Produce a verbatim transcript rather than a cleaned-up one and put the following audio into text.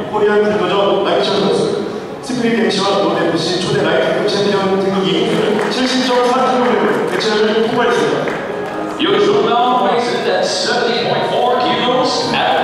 코리안 등도전 라이트션 선수, 스피릿 엠씨와 노데프시 초대 라이트급 챔피언 등극이 칠십 점 사 킬로그램 대체를 통과했습니다. Yui-Chul now weighs in at seventy point four kilos at